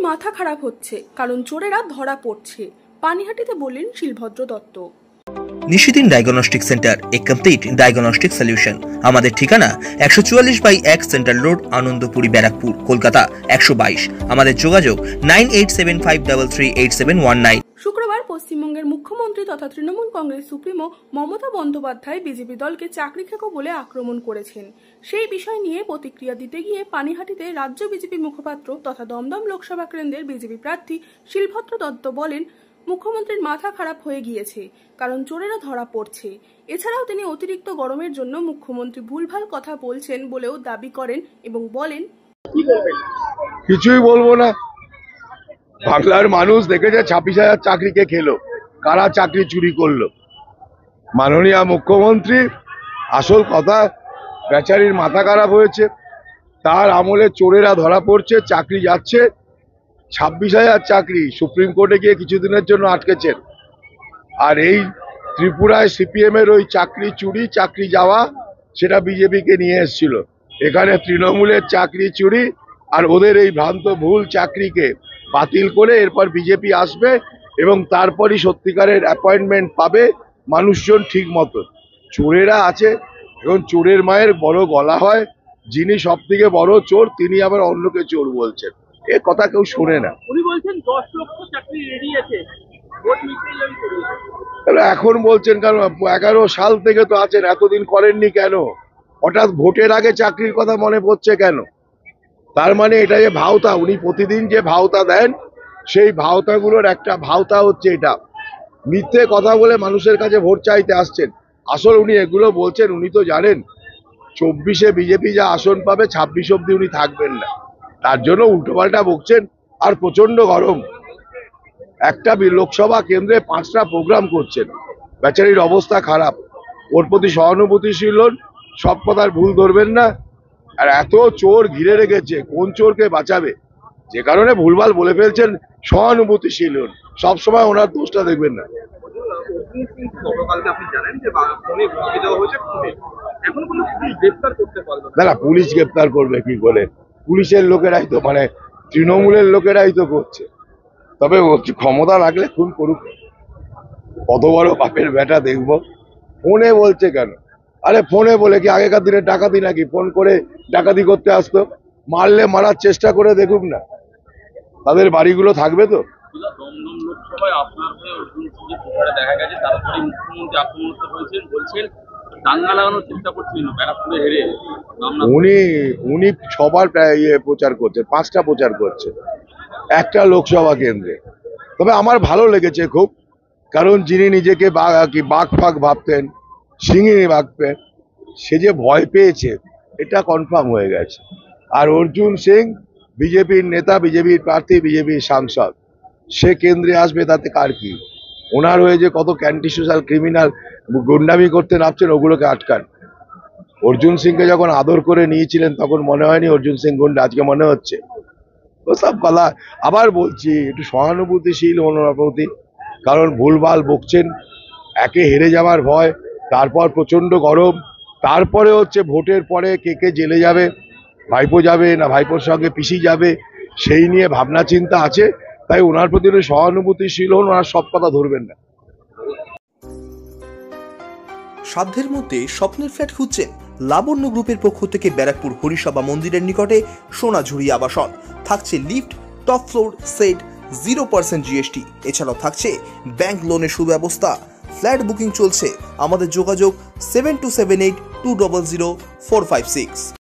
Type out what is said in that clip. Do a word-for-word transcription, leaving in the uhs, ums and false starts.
মাথা খারাপ হচ্ছে কারণ চোরেরা ধরা পড়ছে, পানিহাটিতে বললেন Shilbhadra Datta. Nishidin diagnostic centre, a complete diagnostic solution. আমাদের ঠিকানা একশো চুয়াল্লিশ বাই এক সেন্ট্রাল রোড, আনন্দপুরি, ব্যারাকপুর, কলকাতা একশো বাইশ। আমাদের যোগাযোগ nine eight seven five three three eight seven one nine. শুক্রবার পশ্চিমবঙ্গের মুখ্যমন্ত্রী তথা তৃণমূল কংগ্রেস সুপ্রিমো মমতা বন্দ্যোপাধ্যায় বিজেপি দলকে চাকরি খেকো বলে আক্রমণ করেছেন। সেই বিষয় নিয়ে প্রতিক্রিয়া দিতে গিয়ে পানিহাটিতে রাজ্য বিজেপি মুখপাত্র তথা দমদম লোকসভা কেন্দ্রের বিজেপি প্রার্থী শিলভদ্র দত্ত বলেন, মুখ্যমন্ত্রীর মাথা খারাপ হয়ে গিয়েছে কারণ চোরেরা ধরা পড়ছে। এছাড়াও তিনি অতিরিক্ত গরমের জন্য মুখ্যমন্ত্রী ভুলভাল কথা বলছেন বলেও দাবি করেন এবং বলেন, কিছুই বলবো না। বাংলার মানুষ দেখেছে ছাব্বিশ হাজার চাকরিকে খেলো, কারা চাকরি চুরি করলো। মাননীয় মুখ্যমন্ত্রী আসল কথা, বেচারির মাথা খারাপ হয়েছে, তার আমলে চোরেরা ধরা পড়ছে, চাকরি যাচ্ছে। ছাব্বিশ হাজার চাকরি সুপ্রিম কোর্টে গিয়ে কিছুদিনের জন্য আটকেছেন। আর এই ত্রিপুরায় সিপিএম এর ওই চাকরি চুরি, চাকরি যাওয়া, সেটা বিজেপিকে নিয়ে এসেছিল। এখানে তৃণমূলের চাকরি চুরি আর ওদের এই ভ্রান্ত ভুল চাকরিকে বাতিল করে এরপর বিজেপি আসবে এবং তারপরই সত্যিকারের অ্যাপয়েন্টমেন্ট পাবে মানুষজন ঠিক মতো। চোরেরা আছে এবং চোরের মায়ের বড় গলা হয়, যিনি সব থেকে বড় চোর তিনি আবার অন্যকে চোর বলছেন। এ কথা কেউ শোনে না। উনি বলছেন দশ লক্ষ চাকরি রেডি আছে, এখন বলছেন কারণ এগারো সাল থেকে তো আছেন, এতদিন করেননি কেন? হঠাৎ ভোটের আগে চাকরির কথা মনে পড়ছে কেন? তার মানে এটা যে ভাওতা, উনি প্রতিদিন যে ভাওতা দেন সেই ভাওতাগুলোর একটা ভাওতা হচ্ছে এটা, মিথ্যে কথা বলে মানুষের কাছে ভোট চাইতে আসছেন। আসলে উনি এগুলো বলছেন, উনি তো জানেন চব্বিশে বিজেপি যা আসন পাবে ছাব্বিশ অব্দি উনি থাকবেন না, তার জন্য উল্টোপাল্টা বকছেন। আর প্রচন্ড গরম, একটা লোকসভা কেন্দ্রে পাঁচটা প্রোগ্রাম করছেন, বেচারির অবস্থা খারাপ। ওর প্রতি সহানুভূতিশীল হন, সব কথার ভুল ধরবেন না। আর এত চোর ঘিরে রেখেছে, কোন চোরকে বাঁচাবে? যে কারণে ভুলভাল বলে ফেলছেন, সহানুভূতিশীল হন, সবসময় ওনার দোষটা দেখবেন না। না না, পুলিশ গ্রেপ্তার করবে কি করে? পুলিশের লোকেরাই তো, মানে তৃণমূলের লোকেরাই তো করছে। তবে ক্ষমতা রাখলে খুন করুক, কত বড় বাপের বেটা দেখবো। ফোনে বলছে কেন? আরে ফোনে বলে কি আগেকার দিনে ডাকাতি নাকি? ফোন করে ডাকাতি করতে আসতো, মারলে মারার চেষ্টা করে দেখুক না, তাদের বাড়িগুলো থাকবে তো। উনি উনি সবার ইয়ে প্রচার করছে, পাঁচটা প্রচার করছে একটা লোকসভা কেন্দ্রে। তবে আমার ভালো লেগেছে খুব, কারণ যিনি নিজেকে কি বাঘ ফাঘ ভাবতেন, সিংহী ভাবতেন, সে যে ভয় পেয়েছে এটা কনফার্ম হয়ে গেছে। আর অর্জুন সিং বিজেপির নেতা, বিজেপির প্রার্থী, বিজেপির সাংসদ, সে কেন্দ্রে আসবে, তাতে কার কি? ওনার হয়ে যে কত ক্যান্টি সোশ্যাল ক্রিমিনাল গুন্ডামি করতে নামছেন, ওগুলোকে আটকান। অর্জুন সিংকে যখন আদর করে নিয়েছিলেন তখন মনে হয়নি অর্জুন সিং গুন্ডা, আজকে মনে হচ্ছে। ওসব কথা আবার বলছি, একটু সহানুভূতিশীল ওনার প্রতি, কারণ ভুলভাল বকছেন। একে হেরে যাওয়ার ভয়, তারপর প্রচন্ড গরম, তারপরে হচ্ছে ভোটের পরে কে কে জেলে যাবে, ভাইপো যাবে না ভাইপোর সঙ্গে পিসি যাবে, সেই নিয়ে ভাবনা চিন্তা আছে। তাই ওনার প্রতি সহানুভূতিশীল হন, ওনার সব কথা ধরবেন না। সাধ্যের মধ্যে স্বপ্নের ফ্ল্যাট খুঁজছেন? লাবণ্য গ্রুপের পক্ষ থেকে ব্যারাকপুর হরিসভা মন্দিরের নিকটে সোনাঝুরি আবাসন থাকছে lift, top floor, set, zero percent GST. এছাড়াও থাকছে ব্যাংক লোনের সুব্যবস্থা। ফ্ল্যাট বুকিং চলছে। আমাদের যোগাযোগ seven two seven eight two double zero four five six.